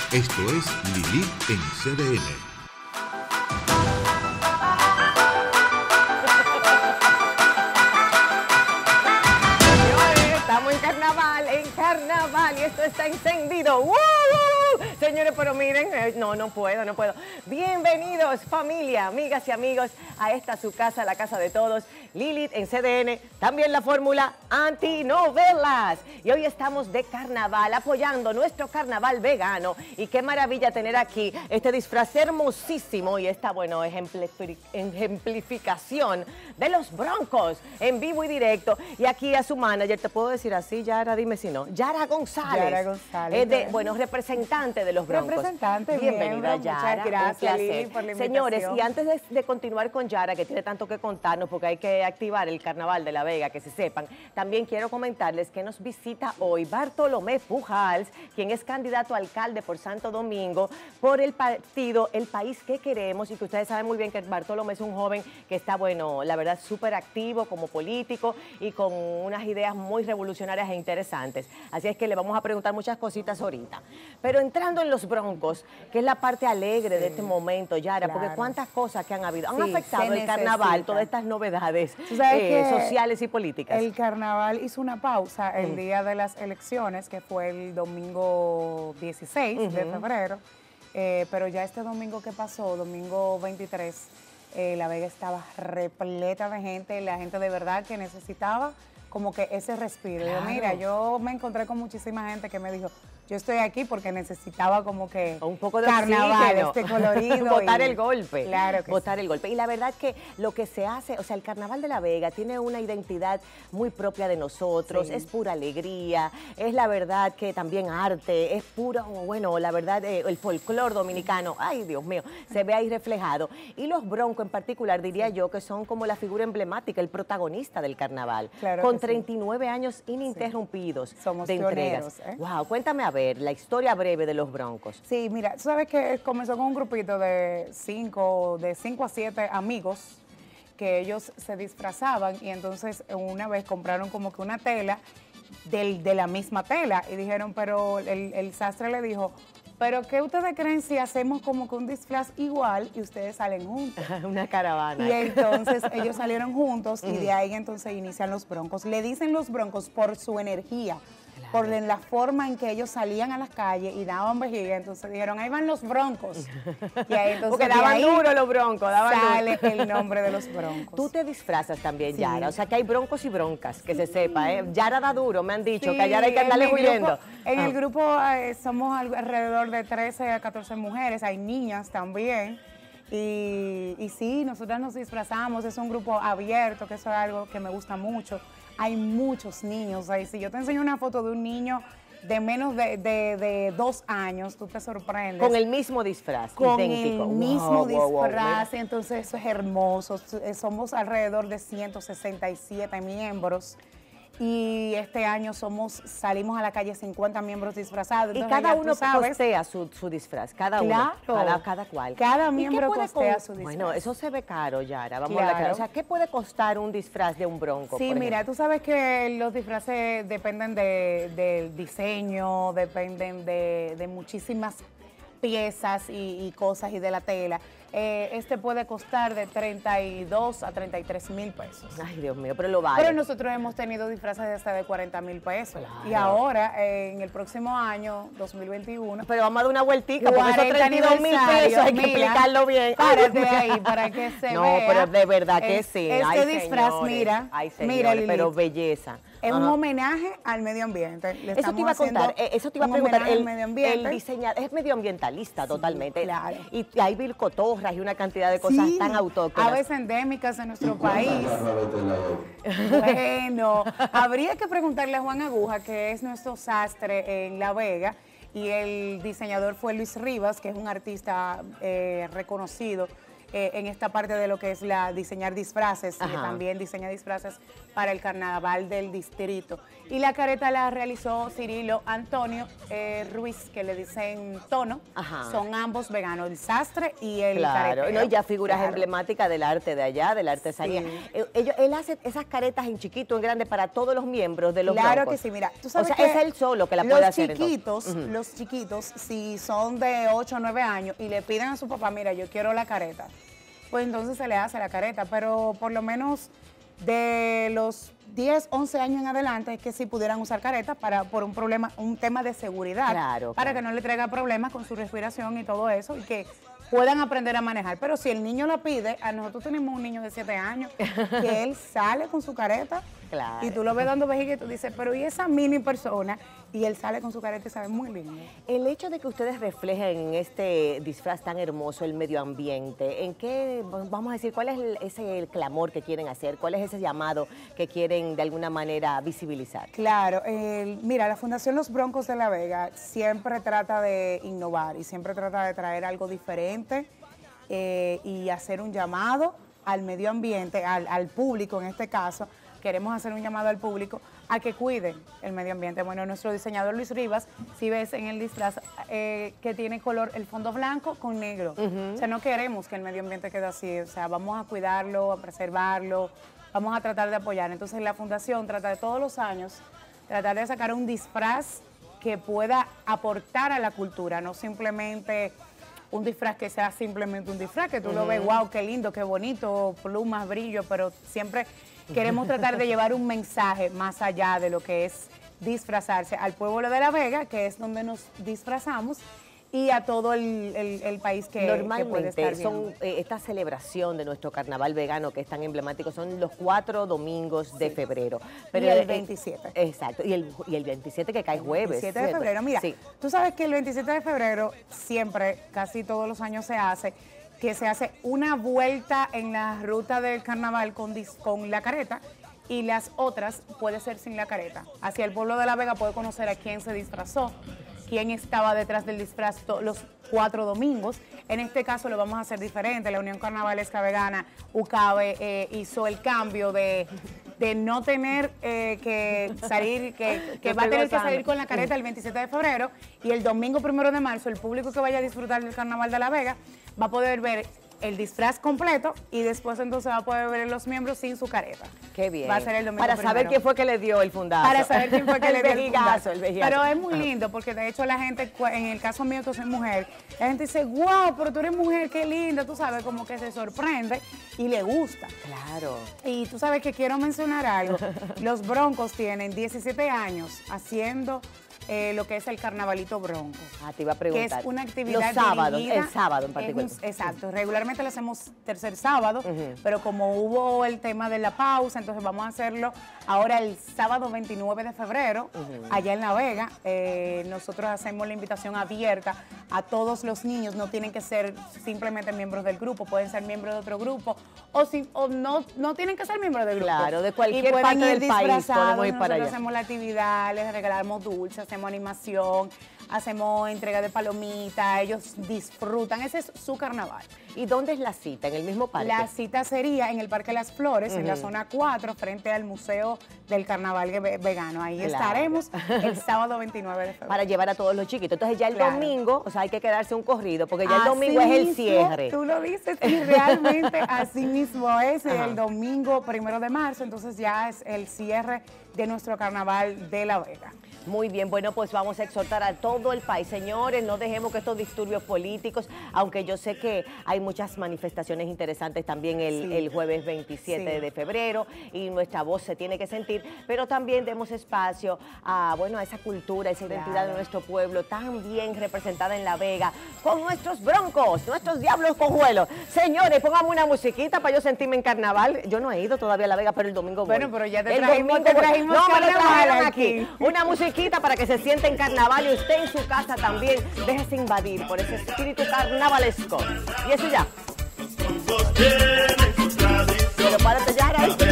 Esto es Lilith en CDN. Y esto está encendido. ¡Woo! Señores, pero miren, no puedo. Bienvenidos, familia, amigas y amigos, a esta su casa, la casa de todos, Lilith en CDN, también la fórmula antinovelas. Y hoy estamos de carnaval, apoyando nuestro carnaval vegano. Y qué maravilla tener aquí este disfraz hermosísimo y esta, bueno, ejemplificación de los Broncos en vivo y directo. Y aquí a su manager, ¿te puedo decir así, Yara? Dime si no. Yara González. Yara González. Representante de los Broncos. Representante, bienvenida, miembro, Yara. muchas gracias, Lili, por la invitación. Señores, y antes de continuar con Yara, que tiene tanto que contarnos, porque hay que activar el Carnaval de La Vega, que se sepan, también quiero comentarles que nos visita hoy Bartolomé Pujals, quien es candidato a alcalde por Santo Domingo, por el partido El País que Queremos, y que ustedes saben muy bien que Bartolomé es un joven que está, bueno, la verdad, súper activo como político y con unas ideas muy revolucionarias e interesantes. Así es que le vamos a preguntar muchas cositas ahorita. Pero entrando en los Broncos, que es la parte alegre de este momento, Yara, porque cuántas cosas que han habido, han afectado el carnaval, todas estas novedades sociales y políticas. El carnaval hizo una pausa el día de las elecciones, que fue el domingo 16 de febrero, pero ya este domingo que pasó, domingo 23, La Vega estaba repleta de gente, la gente de verdad que necesitaba como que ese respiro. Claro. Mira, yo me encontré con muchísima gente que me dijo, yo estoy aquí porque necesitaba como que un poco de carnaval, oxígeno, colorido. Botar el golpe. Claro que botar el golpe. Y la verdad que lo que se hace, o sea, el Carnaval de La Vega tiene una identidad muy propia de nosotros, es pura alegría, es la verdad que también arte, es puro, bueno, la verdad, el folclore dominicano, ay Dios mío, se ve ahí reflejado. Y los Broncos en particular, diría yo, que son como la figura emblemática, el protagonista del carnaval. Claro, con 39 años ininterrumpidos somos de pioneros, entregas. Wow, cuéntame a ver la historia breve de los Broncos. Sí, mira, tú sabes que comenzó con un grupito de 5 a 7 amigos que ellos se disfrazaban y entonces una vez compraron como que una tela de la misma tela y dijeron, pero el sastre le dijo, pero ¿qué ustedes creen si hacemos como que un disfraz igual y ustedes salen juntos? Una caravana. Y entonces ellos salieron juntos y de ahí entonces inician los Broncos. Le dicen los Broncos por su energía, por la forma en que ellos salían a las calles y daban vejiga. Entonces dijeron, ahí van los Broncos. Y ahí entonces porque daban duro los Broncos, sale el nombre de los Broncos. Tú te disfrazas también, Yara, o sea que hay broncos y broncas, que se sepa, ¿eh? Yara da duro, me han dicho, que a Yara hay que andarle huyendo. En el grupo somos alrededor de 13 a 14 mujeres, hay niñas también. Y sí, nosotras nos disfrazamos, es un grupo abierto, que eso es algo que me gusta mucho. Hay muchos niños ahí. Si yo te enseño una foto de un niño de menos de 2 años, tú te sorprendes. Con el mismo disfraz, con idéntico. El mismo disfraz, entonces eso es hermoso. Somos alrededor de 167 miembros. Y este año salimos a la calle 50 miembros disfrazados. Y cada uno costea su disfraz, cada uno, cada cual. Cada miembro costea su disfraz. Bueno, eso se ve caro, Yara, vamos a ver. O sea, ¿qué puede costar un disfraz de un bronco? Sí, mira, tú sabes que los disfraces dependen del diseño, dependen de muchísimas piezas y cosas y de la tela. Este puede costar de 32 a 33 mil pesos. Ay, Dios mío, pero lo vale. Pero nosotros hemos tenido disfraces de hasta de 40 mil pesos. Claro. Y ahora, en el próximo año, 2021... Pero vamos a dar una vueltica, porque esos 32 mil pesos hay que explicarlo bien. Párate ahí para que se vea. No, pero de verdad que sí. Este disfraz, mira, mira, pero belleza. Es un homenaje al medio ambiente. Eso te iba a contar, eso te iba a preguntar. El diseñador es medioambientalista totalmente. Claro. Y hay bilcotorras y una cantidad de cosas tan autóctonas. Aves endémicas en nuestro país. Bueno, habría que preguntarle a Juan Aguja, que es nuestro sastre en La Vega, y el diseñador fue Luis Rivas, que es un artista reconocido en esta parte de lo que es diseñar disfraces, que Ajá. también diseña disfraces para el carnaval del distrito. Y la careta la realizó Cirilo Antonio Ruiz, que le dicen Tono. Ajá. Son ambos veganos, el sastre y el Claro, caretero. ¿no? Y ya figuras Claro. emblemáticas del arte de allá, de la artesanía. Sí. Él hace esas caretas en chiquito, en grande, para todos los miembros de los Claro Broncos. que sí, mira, tú sabes o sea, que es él solo que la puede hacer. Los chiquitos, si son de 8 o 9 años y le piden a su papá, mira, yo quiero la careta, pues entonces se le hace la careta, pero por lo menos de los 10, 11 años en adelante es que sí pudieran usar careta por un tema de seguridad, Claro, para claro. que no le traiga problemas con su respiración y todo eso, y que puedan aprender a manejar. Pero si el niño la pide, nosotros tenemos un niño de 7 años que él sale con su careta. Claro. Y tú lo ves dando vejiga y tú dices, pero ¿y esa mini persona? Y él sale con su careta y sabe muy lindo. El hecho de que ustedes reflejen en este disfraz tan hermoso el medio ambiente, ¿en qué, vamos a decir, cuál es ese clamor que quieren hacer? ¿Cuál es ese llamado que quieren de alguna manera visibilizar? Claro, mira, la Fundación Los Broncos de La Vega siempre trata de innovar y siempre trata de traer algo diferente y hacer un llamado al medio ambiente, al público en este caso. Queremos hacer un llamado al público a que cuiden el medio ambiente. Bueno, nuestro diseñador Luis Rivas, si ves en el disfraz que tiene color, el fondo blanco con negro. O sea, no queremos que el medio ambiente quede así. O sea, vamos a cuidarlo, a preservarlo, vamos a tratar de apoyar. Entonces, la Fundación trata de todos los años, tratar de sacar un disfraz que pueda aportar a la cultura, no simplemente un disfraz que sea simplemente un disfraz, que tú lo ves, wow, qué lindo, qué bonito, plumas, brillo, pero siempre queremos tratar de llevar un mensaje más allá de lo que es disfrazarse al pueblo de La Vega, que es donde nos disfrazamos, y a todo el país que puede Normalmente estar son viendo. esta celebración de nuestro carnaval vegano que es tan emblemático, son los 4 domingos de febrero. Y el 27. Exacto, y el 27 que cae jueves. 27 de ¿cierto? febrero, mira, Sí. tú sabes que el 27 de febrero siempre, casi todos los años se hace una vuelta en la ruta del carnaval con la careta, y las otras puede ser sin la careta. Hacia el pueblo de La Vega puede conocer a quién se disfrazó, quién estaba detrás del disfraz los 4 domingos. En este caso lo vamos a hacer diferente. La Unión Carnavalesca Vegana, UCAVE, hizo el cambio de no tener que salir, que va a tener que salir con la careta el 27 de febrero, y el domingo 1 de marzo el público que vaya a disfrutar del Carnaval de La Vega va a poder ver el disfraz completo, y después entonces va a poder ver los miembros sin su careta. Qué bien. Va a ser el domingo Para saber primero. quién fue que le dio el fundazo. Para saber quién fue que le dio el vejigazo, fundazo. el vejigazo. Pero es muy lindo, porque de hecho la gente, en el caso mío que soy mujer, la gente dice, wow, pero tú eres mujer, qué linda, tú sabes, como que se sorprende y le gusta. Claro. Y tú sabes que quiero mencionar algo. Los Broncos tienen 17 años haciendo lo que es el Carnavalito Bronco. Te iba a Que preguntar. es una actividad Los sábados, dirigida, el sábado en particular. Exacto, regularmente lo hacemos tercer sábado, pero como hubo el tema de la pausa, entonces vamos a hacerlo ahora el sábado 29 de febrero, allá en La Vega. Nosotros hacemos la invitación abierta a todos los niños, no tienen que ser simplemente miembros del grupo, pueden ser miembros de otro grupo, o no tienen que ser miembros del grupo. Claro, de cualquier Y pueden parte ir del país disfrazados. podemos ir para Nosotros allá. hacemos la actividad, les regalamos dulces, hacemos animación, hacemos entrega de palomitas, ellos disfrutan, ese es su carnaval. ¿Y dónde es la cita? ¿En el mismo parque? La cita sería en el Parque Las Flores, en la zona 4, frente al Museo del Carnaval Vegano. Ahí Claro. estaremos el sábado 29 de febrero. Para llevar a todos los chiquitos. Entonces ya el Claro. domingo, o sea, hay que quedarse un corrido, porque ya el Así domingo es el mismo, cierre. Tú lo dices, y realmente así mismo es. Ajá. El domingo 1 de marzo, entonces ya es el cierre de nuestro Carnaval de La Vega. Muy bien, bueno, pues vamos a exhortar a todo el país. Señores, no dejemos que estos disturbios políticos, aunque yo sé que hay muchas manifestaciones interesantes también el jueves 27 Sí. de febrero, y nuestra voz se tiene que sentir, pero también demos espacio a esa cultura, esa identidad Claro. de nuestro pueblo tan bien representada en La Vega, con nuestros broncos, nuestros diablos cojuelos. Señores, póngame una musiquita para yo sentirme en carnaval. Yo no he ido todavía a La Vega, pero el domingo voy. Bueno, pero ya te El trajimos domingo voy. carnaval No, me lo trajeron aquí. Una musiquita para que se sienta en carnaval, y usted en su casa también déjese invadir por ese espíritu carnavalesco. Y eso ya. Pero párate ya, ahí.